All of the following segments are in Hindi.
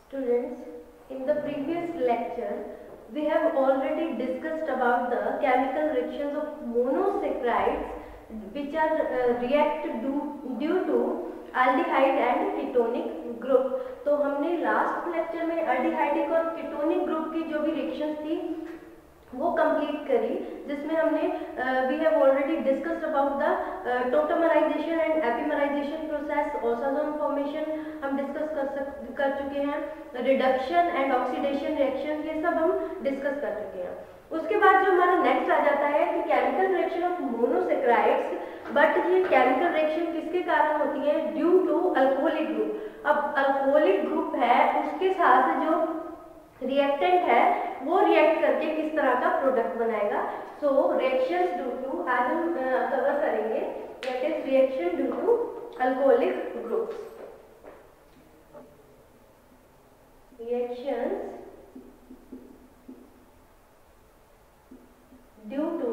Students, in the previous lecture, we have already discussed about the chemical reactions of monosaccharides which are react due to aldehyde and ketonic group. तो हमने लास्ट लेक्चर में aldehydic और ketonic ग्रुप की जो भी रिएक्शंस थी वो कंप्लीट करी, जिसमें हमने we have already discussed about the tautomerization and epimerization process, osazone formation हम डिस्कस कर चुके हैं, रिडक्शन एंड ऑक्सीडेशन रिएक्शन ये सब हम डिस्कस कर चुके हैं। उसके बाद जो हमारा नेक्स्ट आ जाता है कि chemical reaction of monosaccharides, but ये केमिकल रिएक्शन किसके कारण होती है? Due to alcoholic group. अब अल्कोहलिक ग्रुप है उसके साथ जो रिएक्टेंट है वो रिएक्ट करके किस तरह का प्रोडक्ट बनाएगा। सो रिएक्शंस ड्यू टू, आज हम कवर करेंगे that is reaction due to alcoholic groups. Reactions due to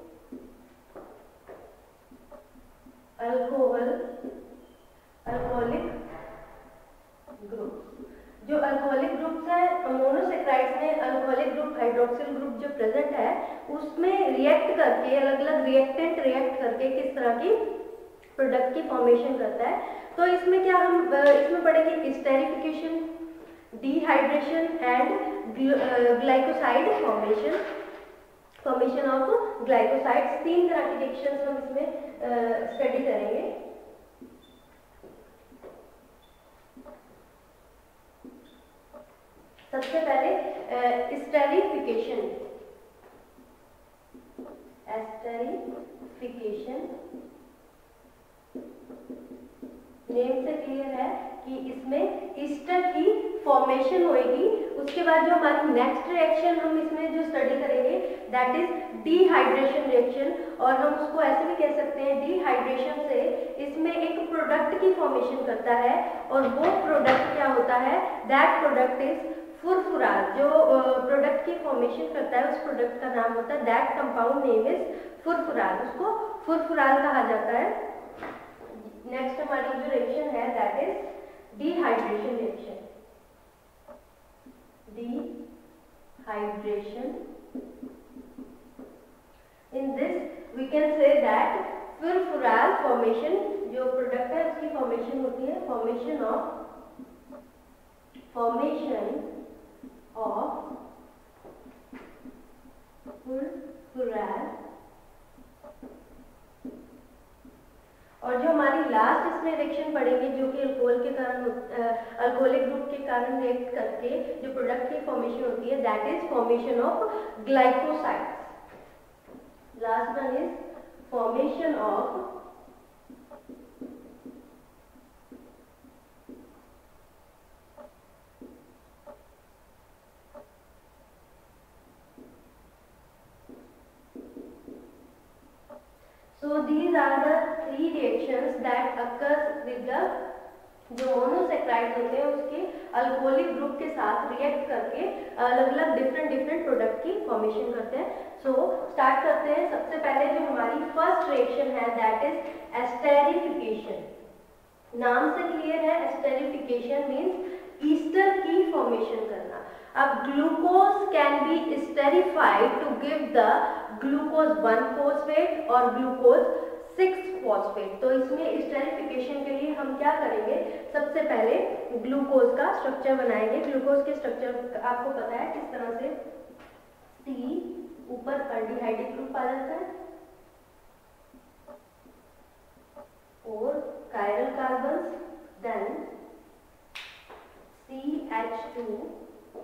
alcoholic group. जो अल्कोहलिक ग्रुप्स है मोनोसेक्राइड्स में, अल्कोहलिक ग्रुप हाइड्रोक्सिल ग्रुप जो प्रेजेंट है उसमें रिएक्ट करके, अलग अलग रिएक्टेंट रिएक्ट करके किस तरह की प्रोडक्ट की फॉर्मेशन करता है। तो इसमें क्या हम इसमें पढ़ेंगे esterification, dehydration and glycoside formation of glycosides. तीन तरह की रिएक्शंस हम इसमें स्टडी करेंगे। सबसे पहले एस्टेरिफिकेशन नेम से क्लियर है कि इसमें ईस्टर की फॉर्मेशन होगी। उसके बाद जो हमारी नेक्स्ट रिएक्शन हम इसमें जो स्टडी करेंगे दैट इज डिहाइड्रेशन रिएक्शन, और हम उसको ऐसे भी कह सकते हैं डिहाइड्रेशन से इसमें एक प्रोडक्ट की फॉर्मेशन करता है, और वो प्रोडक्ट क्या होता है? That product is furfural. जो प्रोडक्ट की फॉर्मेशन करता है उस प्रोडक्ट का नाम होता है, that compound name is furfural, उसको फुरफुराल कहा जाता है। नेक्स्ट हमारी जो रिएक्शन है that is dehydration reaction. Dehydration, in this we can say that furfural formation, जो प्रोडक्ट है उसकी फॉर्मेशन होती है, फॉर्मेशन ऑफ फुरफुराल। और जो हमारी लास्ट इसमें रिएक्शन पढ़ेंगे जो कि अल्कोहल के कारण, अल्कोहलिक ग्रुप के कारण रिएक्ट करके जो प्रोडक्ट की फॉर्मेशन होती है that is formation of glycosides. Last one is formation of So these are the three reactions that occurs with the, जो मोनोसेक्राइड्स होते हैं उसके अल्कोहलिक ग्रुप के साथ रिएक्ट करके अलग अलग डिफरेंट प्रोडक्ट की फॉर्मेशन करते हैं। सो स्टार्ट करते हैं। सबसे पहले जो हमारी फर्स्ट रिएक्शन है दैट इज एस्टेरिफिकेशन। नाम से क्लियर है, एस्टेरिफिकेशन मीन्स ईस्टर की फॉर्मेशन करना। अब glucose can be esterified to give the glucose 1 phosphate और ग्लूकोज 6 फॉस्फेट। तो इसमें एस्टेरिफिकेशन के लिए हम क्या करेंगे? सबसे पहले ग्लूकोज का स्ट्रक्चर बनाएंगे। ग्लूकोज के स्ट्रक्चर आपको पता है किस तरह से, C ऊपर एल्डिहाइडिक ग्रुप आ जाता है और कायरल कार्बन्स, देन CH2OH।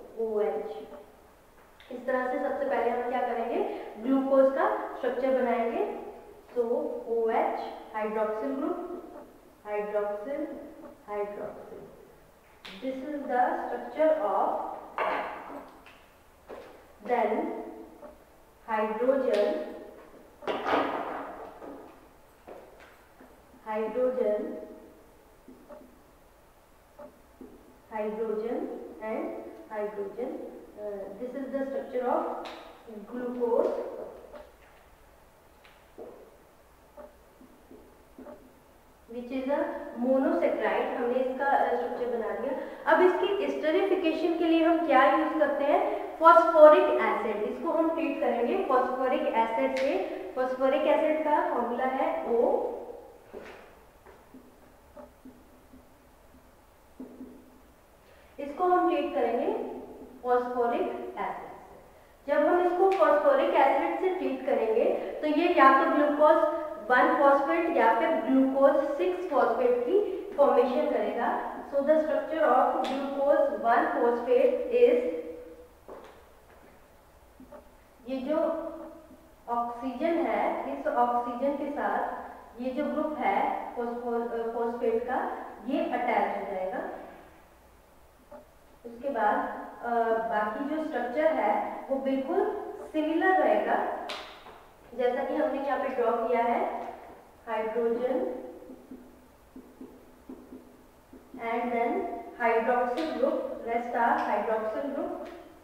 इस तरह से सबसे पहले हम क्या करेंगे? ग्लूकोज का स्ट्रक्चर बनाएंगे। So OH hydroxyl group, hydroxyl, this is the structure of, then hydrogen and hydrogen. This is the structure of glucose. Which is a monosaccharide. हमने इसका स्ट्रक्चर बना दिया। अब इसकी स्टेरिफिकेशन के लिए हम क्या यूज करते हैं, फॉस्फोरिक एसिड। इसको हम ट्रीट करेंगे फॉस्फोरिक एसिड से। फॉस्फोरिक एसिड का फॉर्मूला है O। इसको हम ट्रीट करेंगे फॉस्फोरिक एसिड। जब हम इसको फॉस्फोरिक एसिड से ट्रीट करेंगे तो ये या तो ग्लूकोज 1 फॉस्फेट या फिर ग्लूकोज 6 फॉस्फेट की फॉर्मेशन करेगा। So the structure of glucose 1 phosphate is, ये जो ऑक्सीजन है, इस ऑक्सीजन के साथ ये जो ग्रुप है फॉस्फेट का, ये अटैच हो जाएगा। उसके बाद बाकी जो स्ट्रक्चर है वो बिल्कुल सिमिलर रहेगा जैसा कि हमने यहाँ पे ड्रॉ किया है। Hydrogen and then hydroxyl group, rest are hydroxyl group.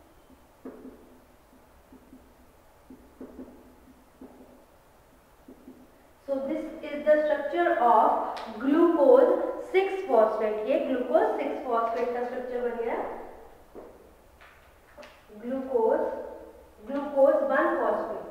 So this is the structure of glucose 6 phosphate। ये ग्लूकोज 6 फॉस्फेट का स्ट्रक्चर बन गया। ग्लूकोज 1 फॉस्फेट,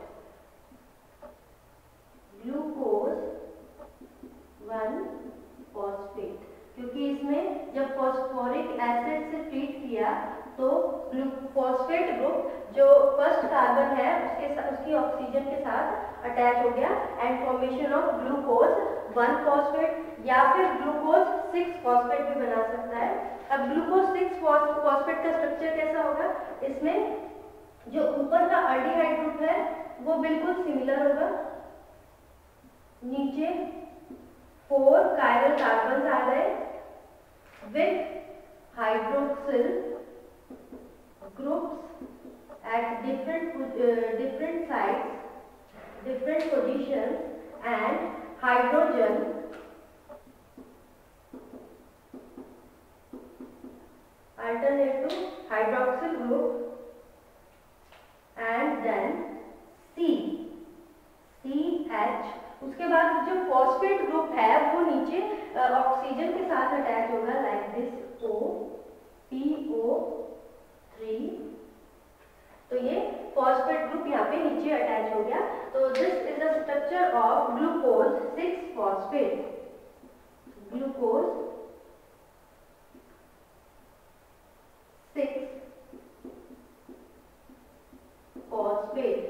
ग्लूकोज 1 फॉस्फेट, क्योंकि इसमें जब फॉस्फोरिक एसिड से ट्रीट किया तो फॉस्फेट ग्रुप जो फर्स्ट कार्बन है उसकी ऑक्सीजन के साथ अटैच हो गया and formation of glucose 1 phosphate या फिर ग्लूकोज 6 फॉस्फेट भी बना सकता है। अब ग्लूकोज 6 फॉस्फेट का स्ट्रक्चर कैसा होगा, इसमें जो ऊपर का एल्डिहाइड ग्रुप है वो बिल्कुल सिमिलर होगा। नीचे 4 कायरल कार्बन आ गए with hydroxyl groups at different sites, different positions, and hydrogen alternate to hydroxyl group and then CH। उसके बाद जो फॉस्फेट ग्रुप है वो नीचे ऑक्सीजन के साथ अटैच होगा लाइक दिस PO3। तो ये फॉस्फेट ग्रुप यहाँ पे नीचे अटैच हो गया। तो this is the structure of glucose 6 phosphate. Glucose 6 phosphate.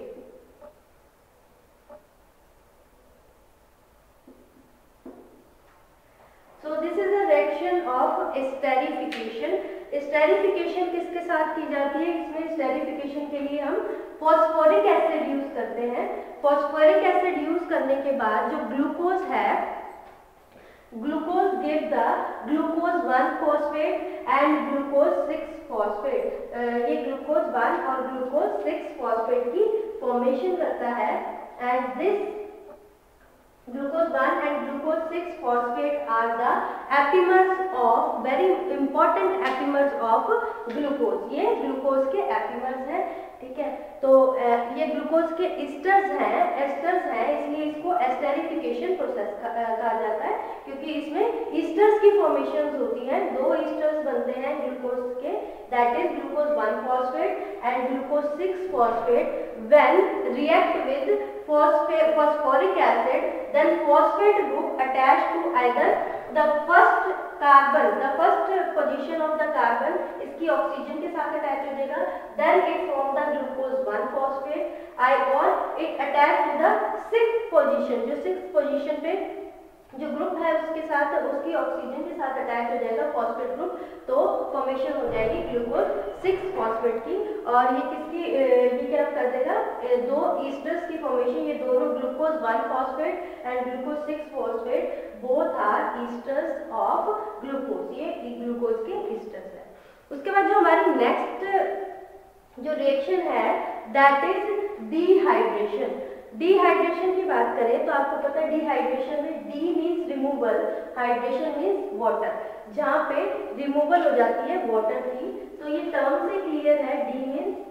So this is the reaction of esterification। esterification किसके साथ की जाती है, इसमें esterification के लिए हम फॉस्फोरिक एसिड यूज करते हैं। फॉस्फोरिक एसिड यूज करने के बाद जो ग्लूकोज है, glucose give the glucose 1 phosphate and glucose 6 phosphate. ये ग्लूकोज 1 और ग्लूकोज 6 फॉस्फेट की फॉर्मेशन करता है and this glucose 1 and glucose 6 phosphate are the epimers of, very important epimers of glucose। ये ग्लूकोज के epimers हैं, ठीक है। तो ये ग्लूकोज के एस्टर्स हैं, इसलिए इसको एस्टेरिफिकेशन प्रोसेस कहा जाता है, क्योंकि इसमें एस्टर्स की फॉर्मेशन होती है। 2 एस्टर्स बनते हैं ग्लूकोज के, that is glucose 1 phosphate and glucose 6 phosphate. When react with phosphoric acid, then phosphate group attached to either the first carbon, the first position of the carbon, इसकी ऑक्सीजन के साथ अटैच हो जाएगा, then it form the glucose 1 phosphate or it attach to the 6th position। जो 6th position पे जो ग्रुप है उसके साथ, उसकी ऑक्सीजन के साथ अटैच हो जाएगा फॉस्फेट ग्रुप, तो फॉर्मेशन हो जाएगी ग्लूकोज 6 फॉस्फेट की। और ये किसकी ये क्या कर देगा, 2 ईस्टर्स की फॉर्मेशन। ये दोनों glucose 1 phosphate and glucose 6 phosphate both are esters of glucose. ये ग्लूकोज के ईस्टर्स है। उसके बाद जो हमारी नेक्स्ट जो रिएक्शन है दैट इज डिहाइड्रेशन। डिहाइड्रेशन की बात करें तो आपको पता है डिहाइड्रेशन में de means removal, hydration means water. जहाँ पे रिमूवल हो जाती है वाटर की, तो ये टर्म से क्लियर है, de means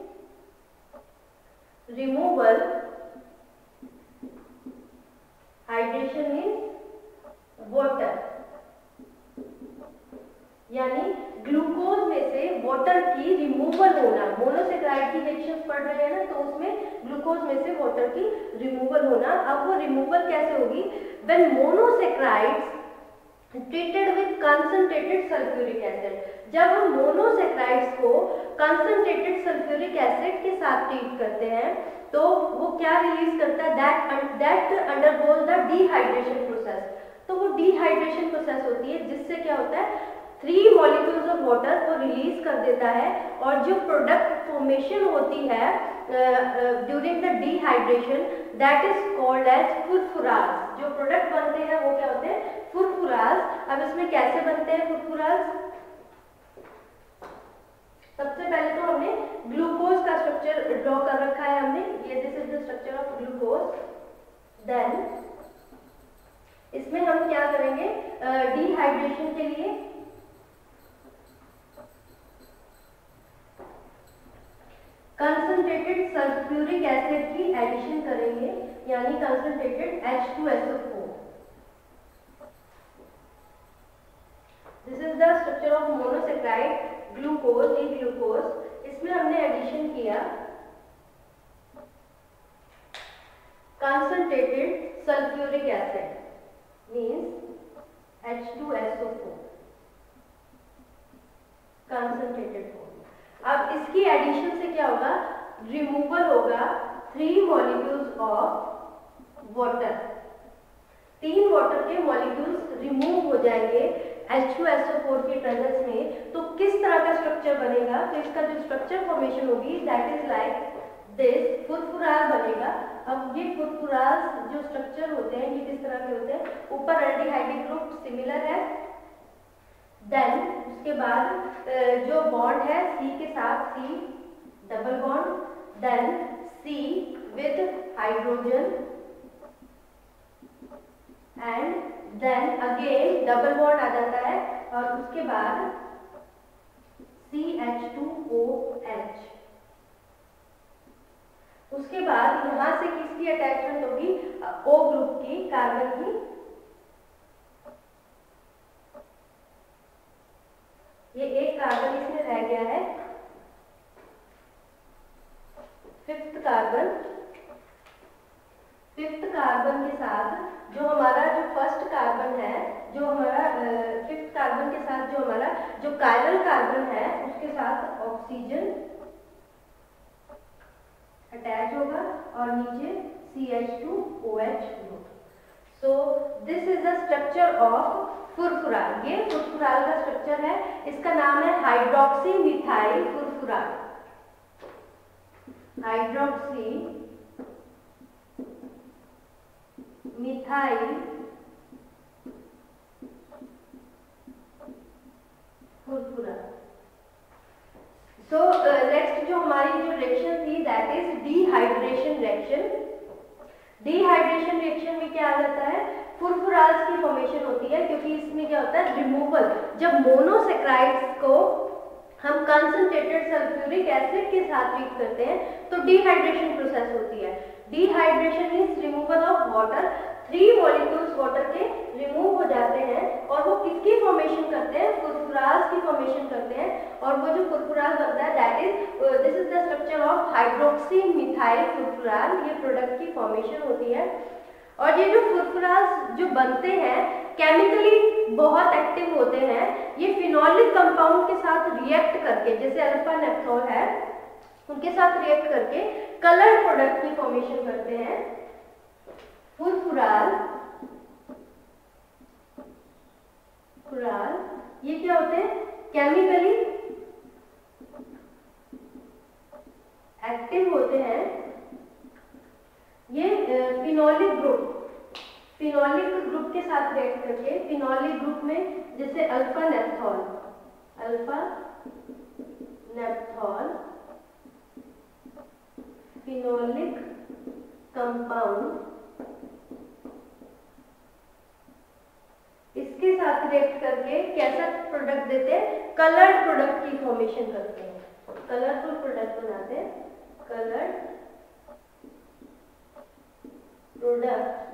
removal, hydration means water. पढ़ रहे हैं ना, तो उसमें ग्लूकोज में से वाटर की रिमूवल होना। अब वो रिमूवल कैसे होगी? When monosaccharides treated with concentrated sulphuric acid. जब हम मोनोसेक्राइड्स को कंसंट्रेटेड सल्फ्यूरिक एसिड के साथ ट्रीट करते हैं तो वो क्या रिलीज करता है? That undergoes the dehydration process. तो वो डिहाइड्रेशन प्रोसेस होती है जिससे क्या होता है, 3 मॉलिक्यूल्स ऑफ वाटर को रिलीज कर देता है, और जो प्रोडक्ट फॉर्मेशन होती है during the dehydration that is called as furfurals. जो प्रोडक्ट बनते हैं वो क्या होते हैं? फुरफुरास। अब इसमें कैसे बनते हैं फुरफुरास? सबसे पहले तो हमने ग्लूकोज का स्ट्रक्चर ड्रॉ कर रखा है हमने, ये this is the structure of glucose. Then इसमें हम क्या करेंगे? डिहाइड्रेशन के लिए कंसंट्रेटेड सल्फ्यूरिक एसिड की एडिशन करेंगे, यानी concentrated H2SO4। This is the structure of monosaccharide glucose, ये ग्लूकोज। इसमें हमने एडिशन किया concentrated sulphuric acid means H2SO4 concentrated form. अब इसकी एडिशन से क्या होगा? रिमूवल होगा 3 मॉलिक्यूल्स ऑफ वाटर। 3 वाटर के मॉलिक्यूल्स रिमूव हो जाएंगे H2SO4 के प्रेजेंस में। तो किस तरह का स्ट्रक्चर बनेगा? तो इसका जो स्ट्रक्चर फॉर्मेशन होगी that is like this, furfural बनेगा। अब ये फुरफुराल जो स्ट्रक्चर होते हैं ये किस तरह के होते हैं? ऊपर एल्डिहाइडिक ग्रुप सिमिलर है, देन उसके बाद जो बॉन्ड है C के साथ C double bond, then C with hydrogen and then again double bond आ जाता है, और उसके बाद CH2OH। उसके बाद यहां से किसकी अटैचमेंट होगी? O ग्रुप की, कार्बन की। ये एक कार्बन इसमें रह गया है, 5th कार्बन। 5th कार्बन के साथ जो हमारा जो फर्स्ट कार्बन है, जो हमारा 5th कार्बन के साथ जो हमारा जो कायरल कार्बन है उसके साथ ऑक्सीजन अटैच होगा और नीचे CH2OH group. So this is the structure of furfural. ये फुरफुराल का स्ट्रक्चर है, इसका नाम है hydroxy methyl furfural. Hydroxy methyl furfural. So next जो हमारी जो रिएक्शन थी that is dehydration reaction. Dehydration reaction में क्या आ जाता है? फुरफुराल्स की फॉर्मेशन होती है, क्योंकि इसमें क्या होता है? रिमूवल। जब मोनोसेक्राइड्स को हम कंसंट्रेटेड सल्फ्यूरिक एसिड के साथ ट्रीट करते हैं तो डिहाइड्रेशन प्रोसेस होती है। Dehydration means removal of water. 3 molecules water के रिमूव हो जाते हैं और वो किसकी फॉर्मेशन करते हैं? फुरफुराल्स की फॉर्मेशन करते हैं, और वो जो फुरफुराल बनता है that is this is the structure of hydroxy methyl furfural. ये प्रोडक्ट की फॉर्मेशन होती है। और ये जो फुरफुराल्स जो बनते हैं केमिकली बहुत एक्टिव होते हैं। ये फिनोलिक कंपाउंड के साथ रिएक्ट करके, जैसे अल्फा नेप्थोल है उनके साथ रिएक्ट करके कलर प्रोडक्ट की फॉर्मेशन करते हैं। फुरफुराल ये क्या होते हैं? केमिकली एक्टिव होते हैं। ये फिनोलिक ग्रुप के साथ रिएक्ट करके, फिनोलिक ग्रुप में जैसे अल्फा नेप्थोल फिनोलिक कंपाउंड, इसके साथ रिएक्ट करके कैसा प्रोडक्ट देते हैं? कलर्ड प्रोडक्ट की फॉर्मेशन करते हैं, कलरफुल प्रोडक्ट बनाते हैं। Coloured product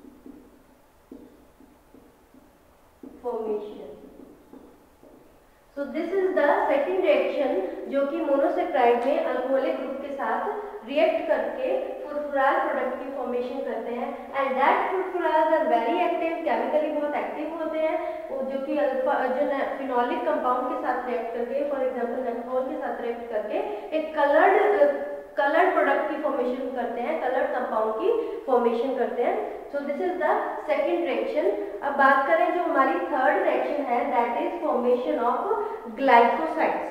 formation. So this is the second reaction जो कि मोनोसेक्राइड में अल्कोहलिक ग्रुप के साथ रिएक्ट करके फुरफुराल प्रोडक्ट की फॉर्मेशन करते हैं and that furfurals are very active, chemically बहुत एक्टिव होते हैं, वो जो कि फिनोलिक कंपाउंड के साथ रिएक्ट करके, फॉर एग्जांपल अल्कोहल के साथ रिएक्ट करके एक कलर्ड प्रोडक्ट की फॉर्मेशन करते हैं, कलर्ड कंपाउंड की फॉर्मेशन करते हैं. So this is the second reaction. अब बात करें जो हमारी थर्ड रिएक्शन है, that is formation of glycosides.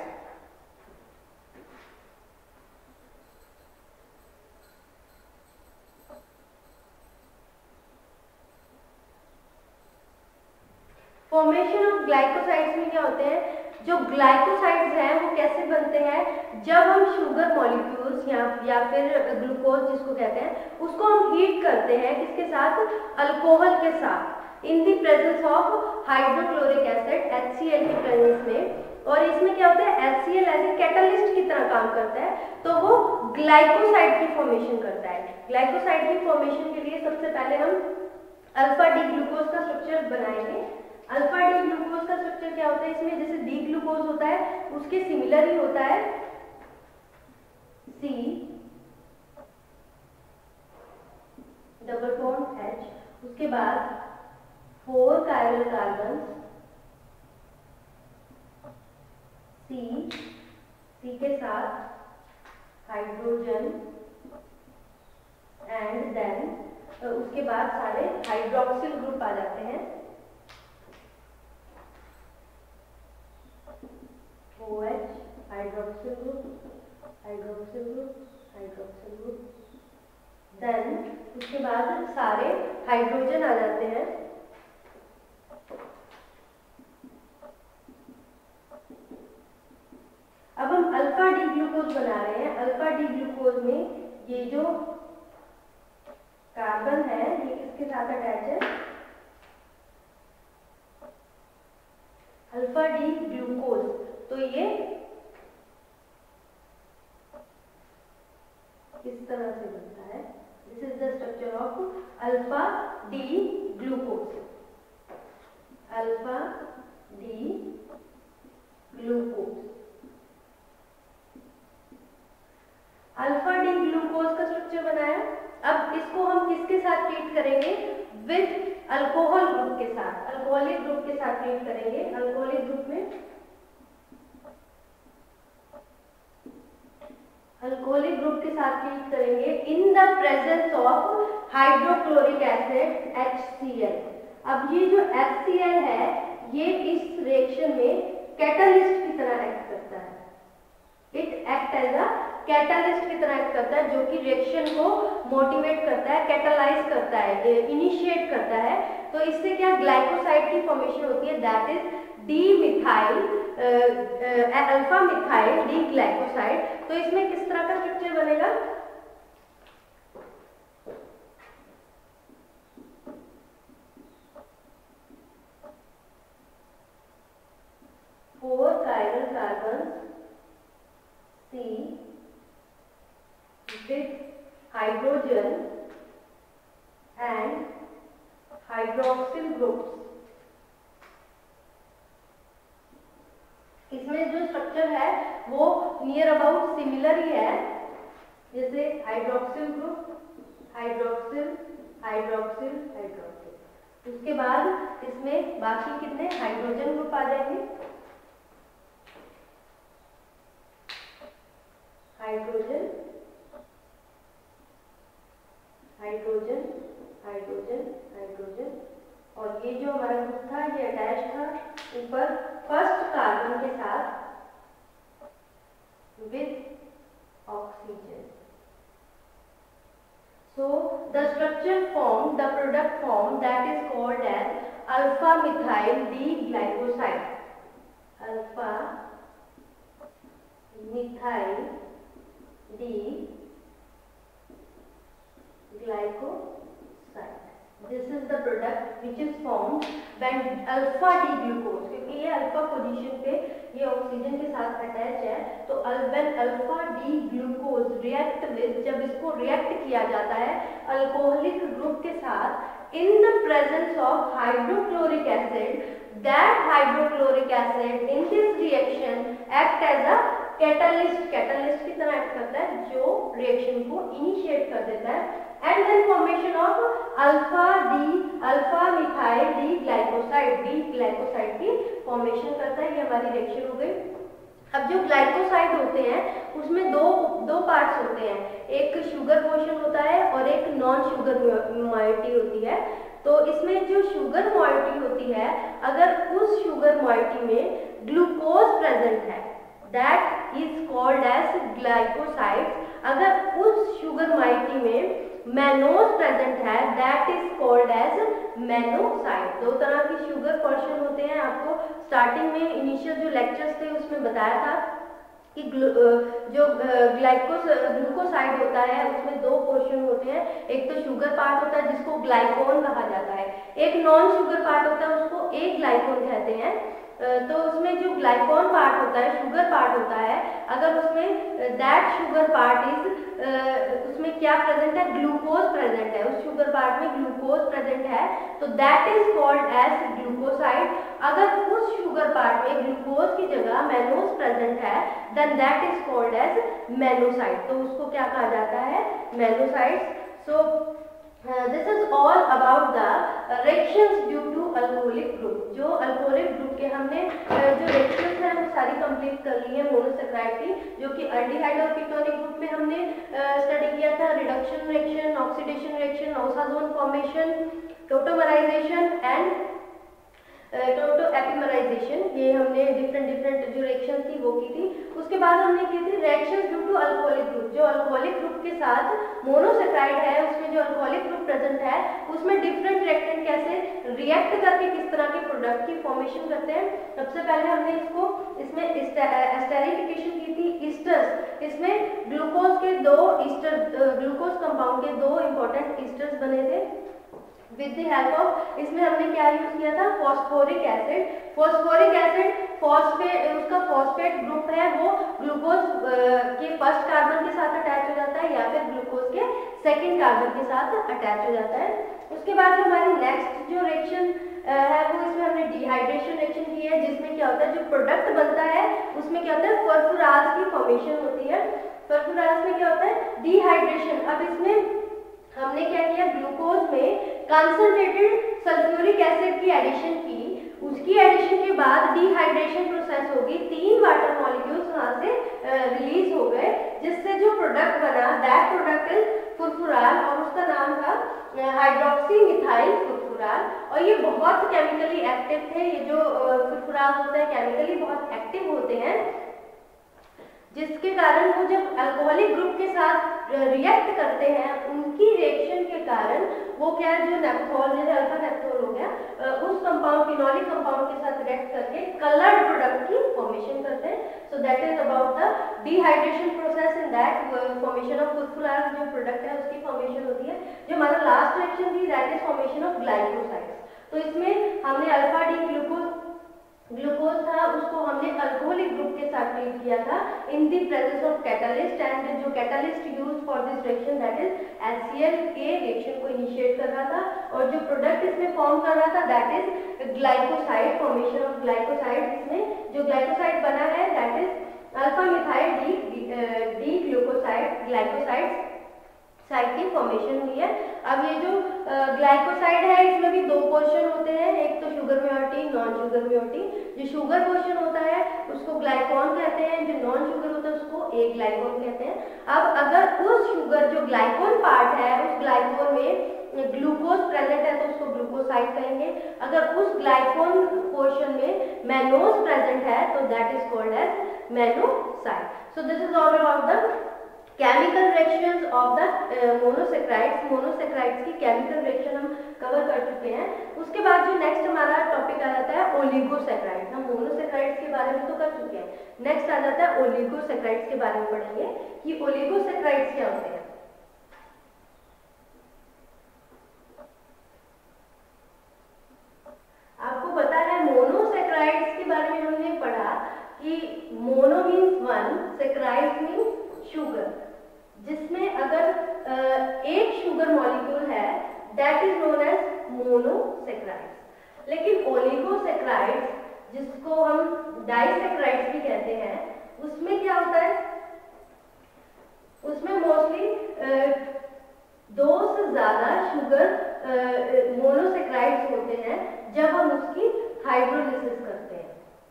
Formation of glycosides में क्या होते हैं, जो ग्लाइकोसाइड्स हैं वो कैसे बनते हैं, जब हम शुगर मॉलिक्यूल्स या फिर ग्लूकोज जिसको कहते हैं उसको हम हीट करते हैं, किसके साथ, अल्कोहल के साथ, in the presence of hydrochloric acid HCl की प्रेजेंस में. और इसमें क्या होता है, HCl एज ए कैटलिस्ट की तरह काम करता है, तो वो ग्लाइकोसाइड की फॉर्मेशन करता है. ग्लाइकोसाइड की फॉर्मेशन के लिए सबसे पहले हम अल्फा डी ग्लूकोज का स्ट्रक्चर बनाएंगे. अल्फा डी ग्लूकोज का स्ट्रक्चर क्या होता है, इसमें जैसे डी ग्लूकोज होता है उसके सिमिलर ही होता है, C डबल बॉन्ड H, उसके बाद 4 कायरल कार्बन, C के साथ हाइड्रोजन एंड देन उसके बाद सारे हाइड्रोक्सिल ग्रुप आ जाते हैं, OH, hydroxyl group, hydroxyl group, hydroxyl group, then उसके बाद सारे हाइड्रोजन आ जाते हैं. अब हम अल्फा डी ग्लूकोज बना रहे हैं. अल्फा डी ग्लूकोज में ये जो कार्बन है ये किसके साथ अटैच है, अल्फा डी ग्लूकोज. तो ये इस तरह से बनता है. This is the structure of alpha D glucose. Alpha D glucose. Alpha D glucose का स्ट्रक्चर बनाया. अब इसको हम किसके साथ ट्रीट करेंगे, विद अल्कोहल ग्रुप के साथ, अल्कोहलिक ग्रुप के साथ ट्रीट करेंगे. अल्कोहलिक ग्रुप में अल्कोहलिक ग्रुप के साथ ट्रीट करेंगे in the presence of hydrochloric acid HCl. अब ये जो HCl है ये इस रिएक्शन में कैटलिस्ट की तरह एक्ट करता है. It act as a catalyst की तरह एक्ट करता है, जो कि रिएक्शन को मोटिवेट करता है, कैटलाइज करता है, इनिशिएट करता है. तो इससे क्या ग्लाइकोसाइड की फॉर्मेशन होती है, that is D methyl alpha methyl D glycoside. तो इसमें किस तरह का स्ट्रक्चर बनेगा, four chiral carbon C with hydrogen and hydroxyl groups. इसमें जो स्ट्रक्चर है वो नियर अबाउट सिमिलर ही है, जैसे hydroxyl group, hydroxyl, hydroxyl, hydroxyl. उसके बाद इसमें बाकी कितने हाइड्रोजन ग्रुप आ जाएंगे, हाइड्रोजन, हाइड्रोजन, हाइड्रोजन, हाइड्रोजन. और ये जो हमारा ग्रुप था ये अटैच था ऊपर फर्स्ट कार्बन के साथ with oxygen. So the structure formed, the product formed, that is called as alpha methyl D-glycoside. Alpha methyl D-glycoside. This is the product which is formed when alpha D glucose, क्योंकि ये अल्फा पोजीशन पे ये ऑक्सीजन के साथ अटैच है, तो when alpha D glucose react with, जब इसको रिएक्ट किया जाता है अल्कोहलिक ग्रुप के साथ in the presence of hydrochloric acid, that hydrochloric acid in this reaction act as a catalyst की तरह एक्ट करता है, जो रिएक्शन को इनिशिएट कर देता है, and then formation of alpha methyl D glycoside की फॉर्मेशन करता है। ये हमारी रिएक्शन हो गई। अब जो ग्लाइकोसाइड होते हैं उसमें दो पार्ट्स होते हैं, एक शुगर पोर्शन होता है और एक नॉन शुगर मॉइटी होती है। तो इसमें जो शुगर मॉइटी होती है, अगर उस शुगर मॉइटी में ग्लूकोज प्रेजेंट है, that is called as glycosides। अगर उस शुगर मॉइटी में मैनोज प्रेजेंट है, that is called as mannoside. दो तरह के शुगर पोर्शन होते हैं। आपको स्टार्टिंग में इनिशियल जो लेक्चर्स थे उसमें बताया था कि जो ग्लूकोसाइड होता है उसमें दो पोर्शन होते हैं, एक तो शुगर पार्ट होता है जिसको ग्लाइकोन कहा जाता है, एक नॉन शुगर पार्ट होता है उसको ग्लाइकोन कहते हैं। तो उसमें जो ग्लाइकोन पार्ट होता है, शुगर पार्ट होता है, अगर उसमें दैट शुगर पार्ट इज उसमें क्या प्रेजेंट है, ग्लूकोज प्रेजेंट है, उस शुगर पार्ट में ग्लूकोज प्रेजेंट है, तो that is called as glucoside. अगर उस शुगर पार्ट में ग्लूकोज की जगह मैनोज प्रेजेंट है, then that is called as mannoside. तो उसको क्या कहा जाता है, mannoside. So this is all about the reactions due to alcoholic group. जो अल्कोहलिक ग्रुप के हमने जो रिएक्शंस हैं वो सारी कंप्लीट कर ली है मोनोसेक्राइड की, जो कि अल्डिहाइड और कीटोनिक ग्रुप में हमने स्टडी किया था। Reduction reaction, oxidation reaction, osazone formation, tautomerization and tautoepimerization, ये हमने डिफरेंट जो रिएक्शन थी वो की थी। उसके बाद हमने की थी reactions due to alcoholic group. जो अल्कोहलिक ग्रुप के साथ मोनोसेक्राइड है, उसमें जो अल्कोहलिक ग्रुप प्रेजेंट है उसमें डिफरेंट रिएक्टेंट कैसे रिएक्ट करके किस तरह के प्रोडक्ट की फॉर्मेशन करते हैं। सबसे पहले हमने इसमें एस्टेरिफिकेशन की थी, ईस्टर्स। इसमें ग्लूकोज के ग्लूकोज कंपाउंड के दो इंपॉर्टेंट ईस्टर्स बने थे विद द हेल्प ऑफ, इसमें हमने क्या यूज किया था, फॉस्फोरिक एसिड। फॉस्फोरिक एसिड उसका फॉस्फेट ग्रुप है वो ग्लूकोज के फर्स्ट कार्बन के साथ अटैच हो जाता है या फिर ग्लूकोज के सेकंड कार्बन के साथ अटैच हो जाता है। उसके बाद जो हमारी नेक्स्ट जो रिएक्शन है वो इसमें हमने डिहाइड्रेशन रिएक्शन की है, जिसमें क्या होता है, जो प्रोडक्ट बनता है उसमें क्या होता है, फॉस्फोरास की फॉर्मेशन होती है। फॉस्फोरास में क्या होता है, डिहाइड्रेशन। अब इसमें हमने क्या किया, ग्लूकोज में कंसंट्रेटेड सल्फ्यूरिक एसिड की एडिशन की, उसकी एडिशन के बाद डिहाइड्रेशन प्रोसेस होगी, 3 वाटर मॉलिक्यूल्स वहां से रिलीज हो गए, जिससे जो प्रोडक्ट बना दैट प्रोडक्ट इज फुरफुराल, और उसका नाम था हाइड्रोक्सी मिथाइल फुरफुराल। और ये बहुत केमिकली एक्टिव थे। ये जो फुरफुराल होते हैं केमिकली बहुत एक्टिव होते हैं, जिसके कारण वो जब अल्कोहलिक ग्रुप के साथ रिएक्ट करते हैं, उनकी रिएक्शन के कारण वो क्या है, जो नेप्थोल जैसे अल्फा नेप्थोल हो गया, उस कंपाउंड फिनोलिक कंपाउंड के साथ रिएक्ट करके कलर्ड प्रोडक्ट की फॉर्मेशन करते हैं। So that is about the dehydration process. In that formation of furfural जो प्रोडक्ट है उसकी फॉर्मेशन होती है। जो हमारा लास्ट रिएक्शन थी that is formation of glycosides. तो इसमें हमने अल्फा डी ग्लूकोज था उसको हमने अल्कोहलिक ग्रुप के साथ ट्रीट किया था in the presence of catalyst, and जो catalyst use for this reaction that is HCl के रिएक्शन को इनिशिएट कर रहा था, और जो प्रोडक्ट इसमें फॉर्म कर रहा था that is glycoside, formation of glycoside. इसमें जो ग्लाइकोसाइड बना है that is alpha methyl D glycoside side की फॉर्मेशन हुई है। अब ये जो ग्लाइकोसाइड है इसमें भी दो पोर्शन होते हैं, एक तो sugar moiety, non sugar moiety. जो शुगर पोर्शन होता है उसको ग्लाइकॉन कहते हैं, जो नॉन शुगर होता है उसको ग्लाइकोन कहते हैं। अब अगर उस शुगर जो ग्लाइकोन पार्ट है उस ग्लाइकोन में ग्लूकोज प्रेजेंट है तो उसको ग्लूकोसाइड कहेंगे। अगर उस ग्लाइकोन पोर्शन में मैनोज प्रेजेंट है तो that is called as mannoside. So this is all about the chemical reactions of the monosaccharides. Monosaccharides की केमिकल रिएक्शन हम कवर कर चुके हैं। उसके बाद जो नेक्स्ट हमारा टॉपिक आ जाता है ओलिगोसेक्राइड्स। हम मोनोसेक्राइड्स के बारे में तो कर चुके हैं, नेक्स्ट आ जाता है ओलिगोसेक्राइड्स के बारे में पढ़ेंगे कि ओलिगोसेक्राइड्स क्या होते हैं। मोनोसेक्राइड्स। लेकिन ओलिगोसेक्राइड्स, जिसको हम डाइसेक्राइड्स भी कहते हैं, उसमें क्या होता है, उसमें मोस्टली 2 से ज्यादा शुगर मोनोसेक्राइड्स होते हैं जब हम उसकी हाइड्रोलिसिस करते हैं।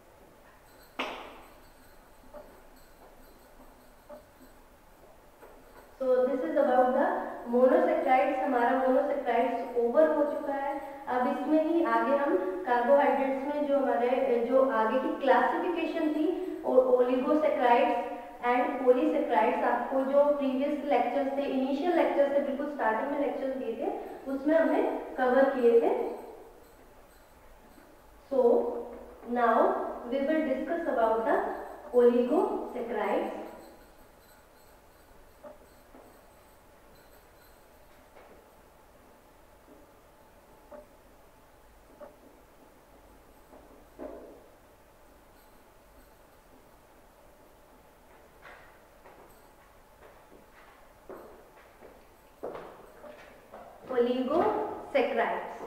So this is about the monosaccharides. हमारा मोनोसेक्राइड्स ओवर हो चुका है। अब इसमें ही आगे हम कार्बोहाइड्रेट्स में जो हमारे जो आगे की क्लासिफिकेशन थी, और ओलिगोसेक्राइड्स एंड पॉलीसेक्राइड्स, आपको जो प्रीवियस लेक्चर्स थे, इनिशियल लेक्चर्स थे, बिल्कुल स्टार्टिंग में लेक्चर्स दिए थे, उसमें हमने कवर किए थे। So now we will discuss about the oligosaccharides. Oligosaccharides,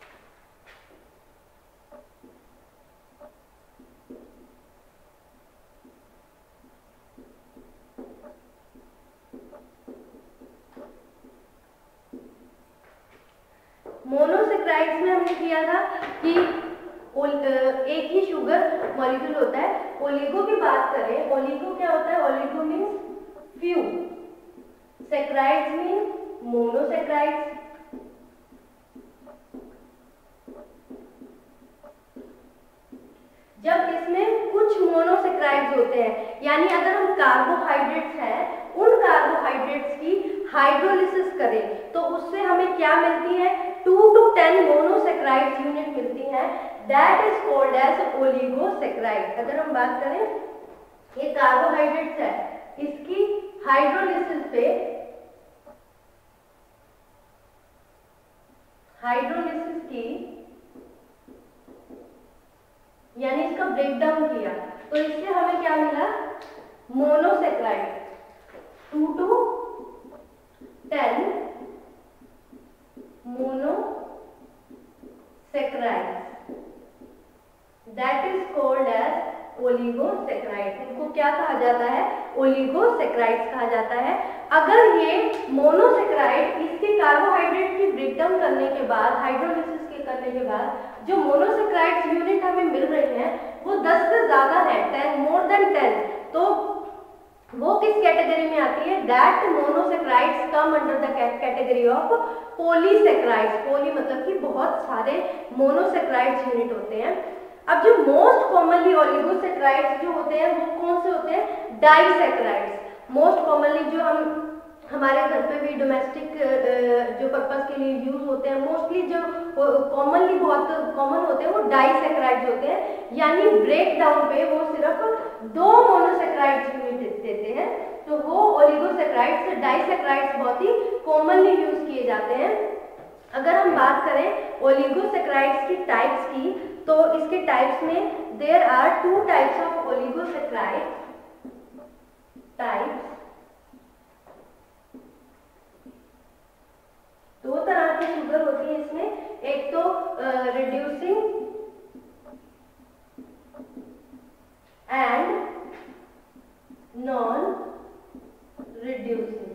monosaccharides में हमने किया था कि एक ही शुगर मॉलिक्यूल होता है। ओलिगो की बात करें, ओलिगो क्या होता है, oligo means few, saccharides mean monosaccharides. जब इसमें कुछ मोनोसेक्राइड्स होते हैं, यानी अगर हम कार्बोहाइड्रेट्स हैं, उन कार्बोहाइड्रेट्स की हाइड्रोलिसिस करें तो उससे हमें क्या मिलती है, 2 to 10 मोनोसेक्राइड्स यूनिट मिलती हैं। That is called as oligosaccharide. अगर हम बात करें, ये कार्बोहाइड्रेट्स है, इसकी हाइड्रोलिसिस पे, हाइड्रोलिसिस की यानी इसका ब्रेकडाउन किया, तो इससे हमें क्या मिला, monosaccharide. 2 to 10 monosaccharides, that is called as oligosaccharide. इनको क्या कहा जाता है, ओलिगोसेक्राइड्स कहा जाता है। अगर ये मोनोसेक्राइड इसके कार्बोहाइड्रेट की ब्रेकडाउन करने के बाद, हाइड्रोलिसिस के करने के बाद जो मोनोसेक्राइड्स यूनिट हमें मिल रही हैं वो 10 से ज्यादा है, 10 मोर देन 10, तो वो किस कैटेगरी में आती है, that monosaccharides come under the category of polysaccharides. Poly मतलब कि बहुत सारे मोनोसेक्राइड्स यूनिट होते हैं। अब जो मोस्ट कॉमनली ओलिगोसेक्राइड्स जो होते हैं वो कौन से होते हैं, डाइसेक्राइड्स। मोस्ट कॉमनली जो हम हमारे घर पे भी डोमेस्टिक जो पर्पस के लिए यूज होते हैं, मोस्टली जो कॉमनली बहुत कॉमन होते हैं वो डाइसेक्राइड्स होते हैं, यानी ब्रेक डाउन पे वो सिर्फ 2 मोनोसेक्राइड्स यूनिट देते हैं, तो वो ओलिगोसेक्राइड्स, डाइसेक्राइड्स बहुत ही कॉमनली यूज किए जाते हैं। अगर हम बात करें ओलिगोसेक्राइड्स की टाइप्स की, तो इसके टाइप्स में there are 2 types of oligosaccharide types. 2 तरह की शुगर होती है इसमें, एक तो रिड्यूसिंग एंड नॉन रिड्यूसिंग।